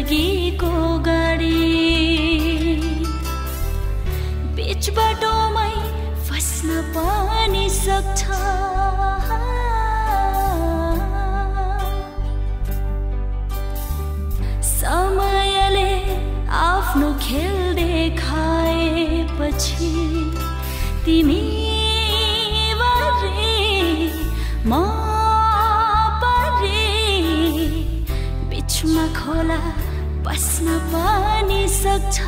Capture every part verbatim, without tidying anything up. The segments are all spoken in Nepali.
जिन्दगीको गाडी बीच बाटोमै फस्न पनि सक्छ। समयले आफ्नो खेल देखाएपछि तिमी वरे म परे बीचमा खोला बस्न पनि सक्छ।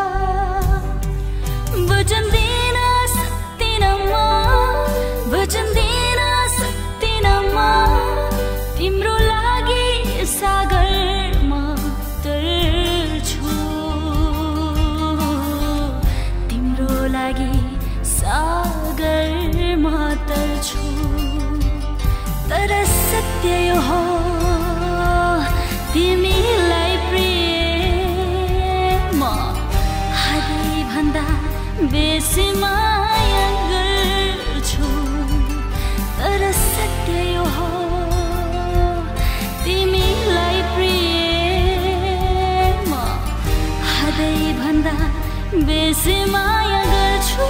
वचन दिन सक्दिन म, वचन दिन सक्दिन म, तिम्रो लागि सागर म तर्छु, तिम्रो लागि सागर म तर्छु। तर सत्य यो हो तिमीलाई प्रिय म हदै भन्दा बेसी माया गर्छु। तर सत्य यो हो तिमीलाई प्रिय म हदै भन्दा बेसी माया गर्छु।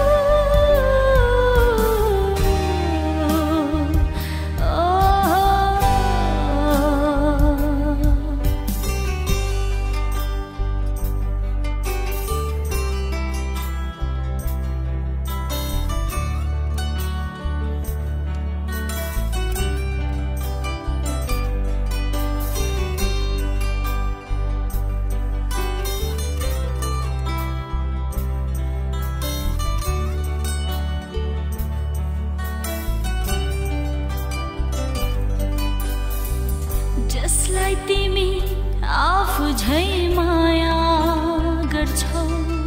जसलाई तिमी आफू झै माया गर्छौ,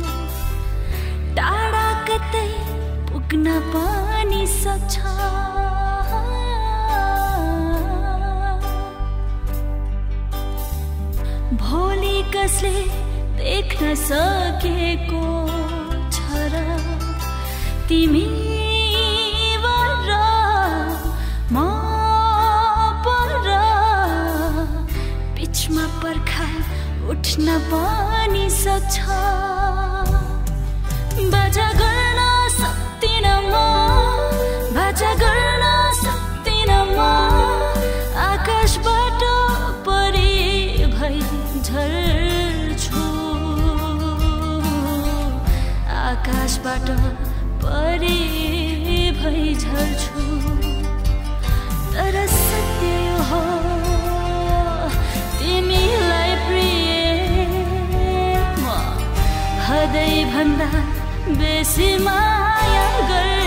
टाढा कतै पुग्न पनि सक्छ। भोलि कसले देख्न सकेको छ र तिमी वर म बीचमा पर्खा उठ्न पनि सक्छ। बाजा गर्न सक्दिन म, बाजा गर्न सक्दिन म, आकाशबाट परी भई झर्छु, आकाशबाट परी भई झर्छु। तर सत्य हो तिमीलाई प्रिय म हदै भन्दा बेसी माया गर्छु।